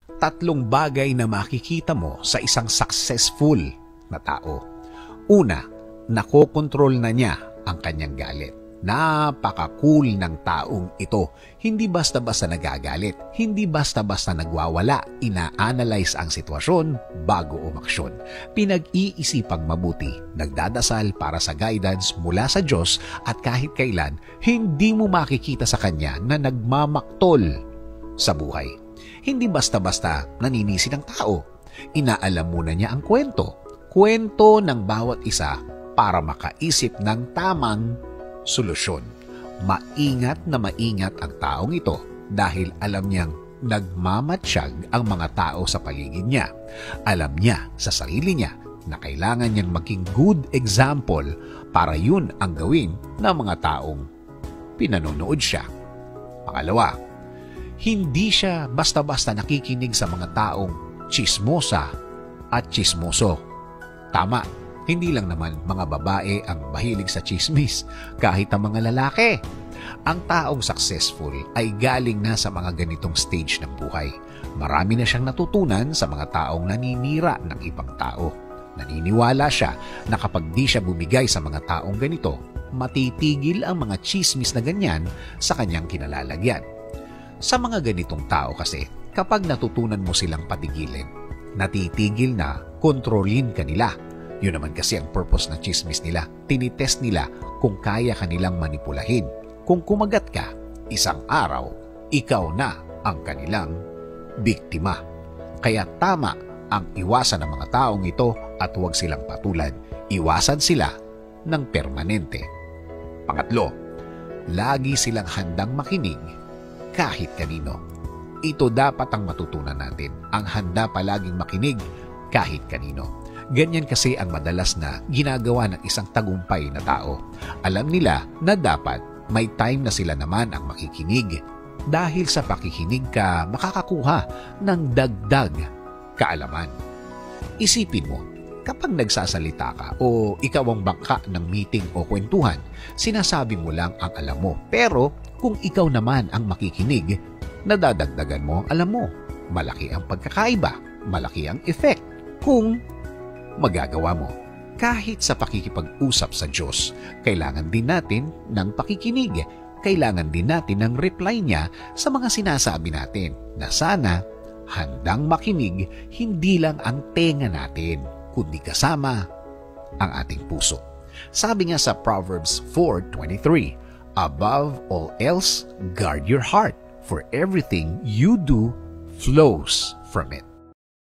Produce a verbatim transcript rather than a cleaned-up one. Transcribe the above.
Tatlong bagay na makikita mo sa isang successful na tao. Una, nakokontrol na niya ang kanyang galit. Napaka-cool ng taong ito. Hindi basta-basta nagagalit. Hindi basta-basta nagwawala. Ina-analyze ang sitwasyon bago umaksyon. Pinag-iisipang mabuti. Nagdadasal para sa guidance mula sa Diyos at kahit kailan, hindi mo makikita sa kanya na nagmamaktol sa buhay. Hindi basta-basta naninisi ng tao. Inaalam muna niya ang kwento. Kwento ng bawat isa para makaisip ng tamang solusyon. Maingat na maingat ang taong ito dahil alam niyang nagmamatsyag ang mga tao sa paligid niya. Alam niya sa sarili niya na kailangan niyang maging good example para yun ang gawin ng mga taong pinanonood siya. Pangalawa, hindi siya basta-basta nakikinig sa mga taong chismosa at chismoso. Tama. Hindi lang naman mga babae ang mahilig sa chismis, kahit ang mga lalaki. Ang taong successful ay galing na sa mga ganitong stage ng buhay. Marami na siyang natutunan sa mga taong naninira ng ibang tao. Naniniwala siya na kapag di siya bumigay sa mga taong ganito, matitigil ang mga chismis na ganyan sa kanyang kinalalagyan. Sa mga ganitong tao kasi, kapag natutunan mo silang patigilin, natitigil na kontrolin ka nila. Yun naman kasi ang purpose ng chismis nila. Tinitest nila kung kaya kanilang manipulahin. Kung kumagat ka, isang araw, ikaw na ang kanilang biktima. Kaya tama ang iwasan ng mga taong ito at huwag silang patulan. Iwasan sila ng permanente. Pangatlo, lagi silang handang makinig kahit kanino. Ito dapat ang matutunan natin. Ang handa palaging makinig kahit kanino. Ganyan kasi ang madalas na ginagawa ng isang tagumpay na tao. Alam nila na dapat may time na sila naman ang makikinig. Dahil sa pakikinig ka, makakakuha ng dagdag kaalaman. Isipin mo, kapag nagsasalita ka o ikaw ang bangka ng meeting o kwentuhan, sinasabi mo lang ang alam mo. Pero kung ikaw naman ang makikinig, nadadagdagan mo ang alam mo. Malaki ang pagkakaiba, malaki ang effect kung magagawa mo. Kahit sa pakikipag-usap sa Diyos, kailangan din natin ng pakikinig. Kailangan din natin ng reply niya sa mga sinasabi natin na sana handang makinig hindi lang ang tenga natin, kundi kasama ang ating puso. Sabi nga sa Proverbs four twenty-three, above all else, guard your heart, for everything you do flows from it.